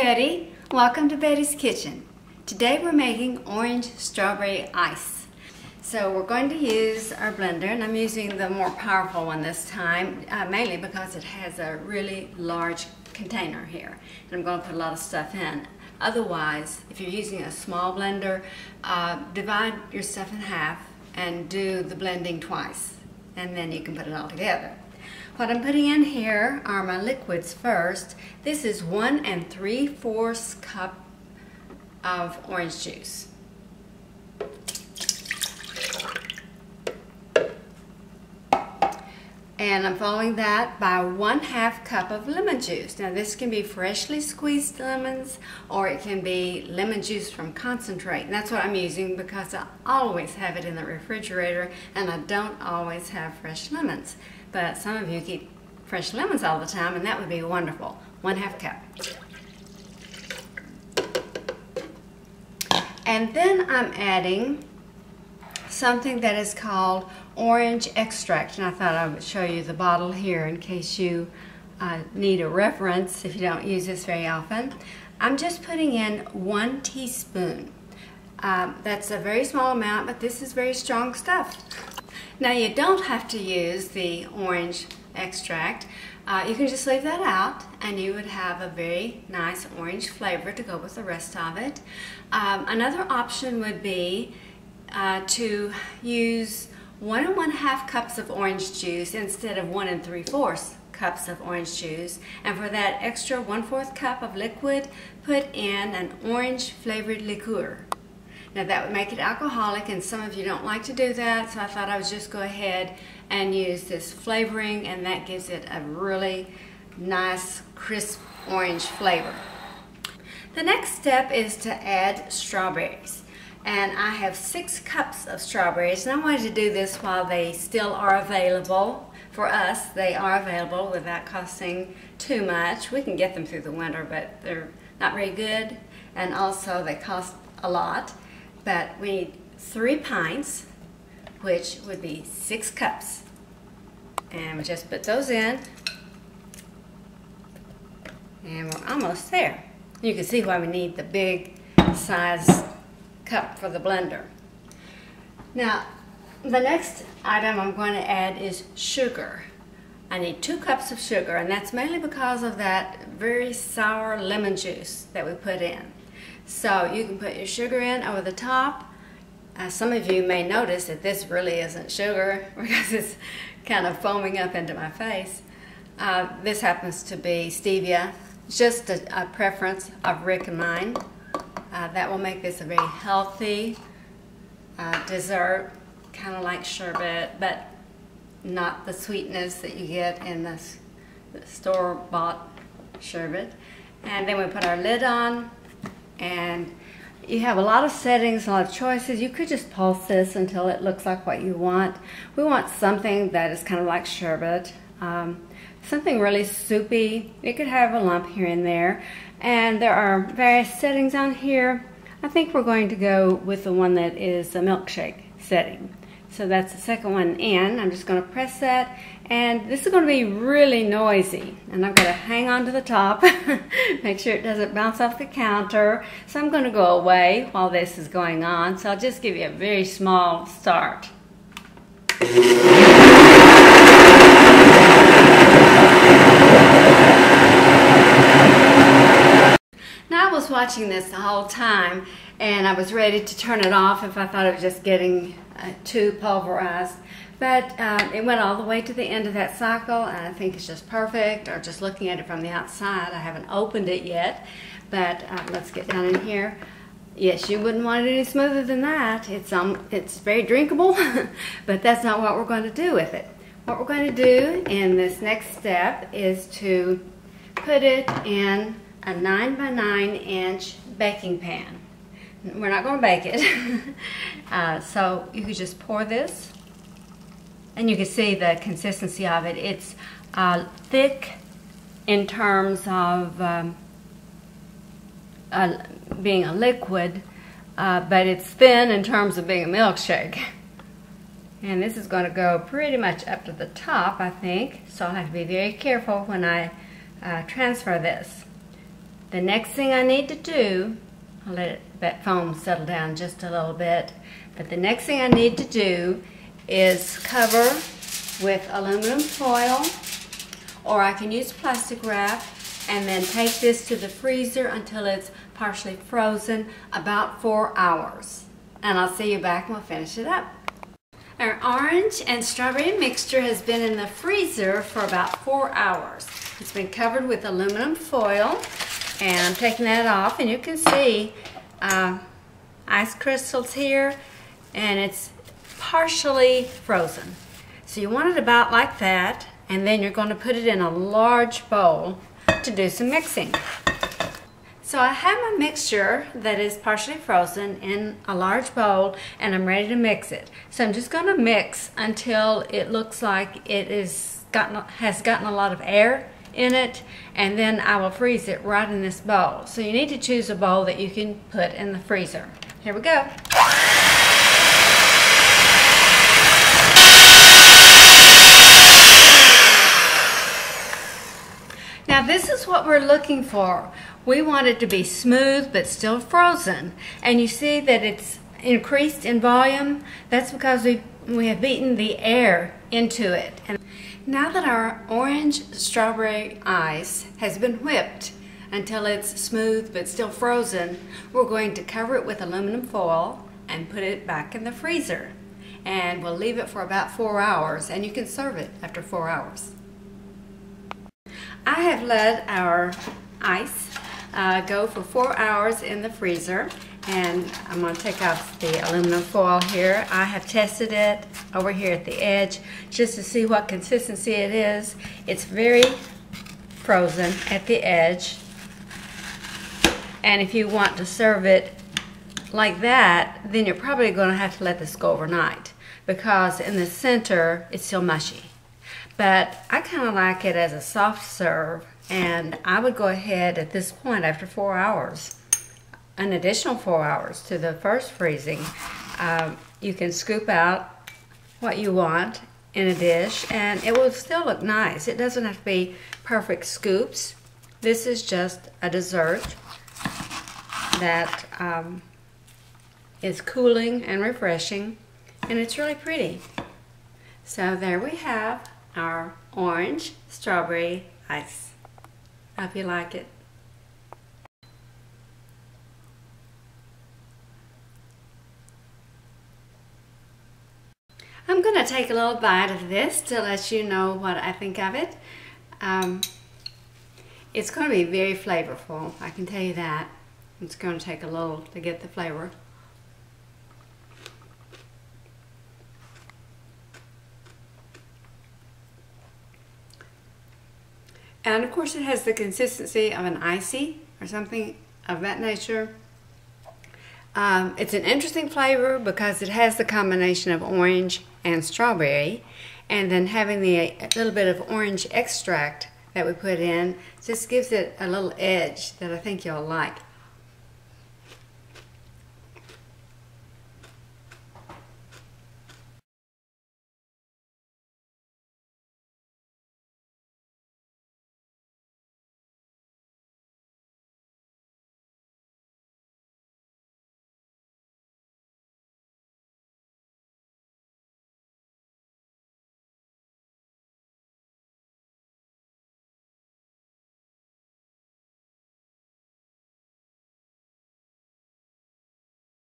Betty. Welcome to Betty's Kitchen. Today we're making orange strawberry ice. So we're going to use our blender, and I'm using the more powerful one this time, mainly because it has a really large container here. And I'm going to put a lot of stuff in. Otherwise, if you're using a small blender, divide your stuff in half and do the blending twice, and then you can put it all together. What I'm putting in here are my liquids first. This is 1 3/4 cup of orange juice. And I'm following that by 1/2 cup of lemon juice. Now this can be freshly squeezed lemons, or it can be lemon juice from concentrate. And that's what I'm using because I always have it in the refrigerator and I don't always have fresh lemons. But some of you keep fresh lemons all the time, and that would be wonderful. 1/2 cup. And then I'm adding something that is called orange extract, and I thought I would show you the bottle here in case you need a reference if you don't use this very often. I'm just putting in 1 teaspoon. That's a very small amount, but this is very strong stuff. Now you don't have to use the orange extract. You can just leave that out and you would have a very nice orange flavor to go with the rest of it. Another option would be to use 1 1/2 cups of orange juice instead of 1 3/4 cups of orange juice. And for that extra 1/4 cup of liquid, put in an orange flavored liqueur. Now that would make it alcoholic, and some of you don't like to do that, so I thought I would just go ahead and use this flavoring, and that gives it a really nice crisp orange flavor. The next step is to add strawberries. And I have 6 cups of strawberries, and I wanted to do this while they still are available. For us, they are available without costing too much. We can get them through the winter, but they're not very good, and also they cost a lot. But we need 3 pints, which would be 6 cups. And we just put those in, and we're almost there. You can see why we need the big size cup for the blender. Now, the next item I'm going to add is sugar. I need 2 cups of sugar, and that's mainly because of that very sour lemon juice that we put in. So you can put your sugar in over the top. Some of you may notice that this really isn't sugar because it's kind of foaming up into my face. This happens to be Stevia. It's just a preference of Rick and mine. That will make this a very healthy dessert, kind of like sherbet, but not the sweetness that you get in the store-bought sherbet. And then we put our lid on, and you have a lot of settings, a lot of choices. You could just pulse this until it looks like what you want. We want something that is kind of like sherbet, something really soupy. You could have a lump here and there. And there are various settings on here. I think we're going to go with the one that is a milkshake setting. So that's the second one in. I'm just going to press that, and this is going to be really noisy, and I've got to hang on to the top make sure it doesn't bounce off the counter. So I'm going to go away while this is going on, so I'll just give you a very small start. Now I was watching this the whole time, and I was ready to turn it off if I thought it was just getting too pulverized. But it went all the way to the end of that cycle, and I think it's just perfect. Or just looking at it from the outside, I haven't opened it yet, but let's get down in here. Yes, you wouldn't want it any smoother than that. It's very drinkable, but that's not what we're going to do with it. What we're going to do in this next step is to put it in a 9 by 9 inch baking pan. We're not going to bake it. So you could just pour this, and you can see the consistency of it. It's thick in terms of being a liquid, but it's thin in terms of being a milkshake. And this is going to go pretty much up to the top, I think, so I'll have to be very careful when I transfer this. The next thing I need to do, I'll let that foam settle down just a little bit, but the next thing I need to do is cover with aluminum foil, or I can use plastic wrap, and then take this to the freezer until it's partially frozen, about 4 hours. And I'll see you back and we'll finish it up. Our orange and strawberry mixture has been in the freezer for about 4 hours. It's been covered with aluminum foil, and I'm taking that off, and you can see ice crystals here, and it's partially frozen. So you want it about like that, and then you're going to put it in a large bowl to do some mixing. So I have my mixture that is partially frozen in a large bowl, and I'm ready to mix it. So I'm just going to mix until it looks like it has gotten a lot of air in it, and then I will freeze it right in this bowl. So you need to choose a bowl that you can put in the freezer. Here we go. Now this is what we're looking for. We want it to be smooth but still frozen. And you see that it's increased in volume. That's because we have beaten the air into it. And now that our orange strawberry ice has been whipped until it's smooth but still frozen, we're going to cover it with aluminum foil and put it back in the freezer. And we'll leave it for about 4 hours, and you can serve it after 4 hours. I have let our ice go for 4 hours in the freezer, and I'm going to take off the aluminum foil here. I have tested it over here at the edge just to see what consistency it is. It's very frozen at the edge, and if you want to serve it like that, then you're probably going to have to let this go overnight, because in the center it's still mushy. But I kind of like it as a soft serve, and I would go ahead at this point after 4 hours, an additional 4 hours to the first freezing. You can scoop out what you want in a dish, and it will still look nice. It doesn't have to be perfect scoops. This is just a dessert that is cooling and refreshing, and it's really pretty. So there we have our orange strawberry ice. I hope you like it. I'm going to take a little bite of this to let you know what I think of it. It's going to be very flavorful, I can tell you that. It's going to take a little to get the flavor. And of course it has the consistency of an Icee or something of that nature. It's an interesting flavor because it has the combination of orange and strawberry, and then having a little bit of orange extract that we put in just gives it a little edge that I think you'll like.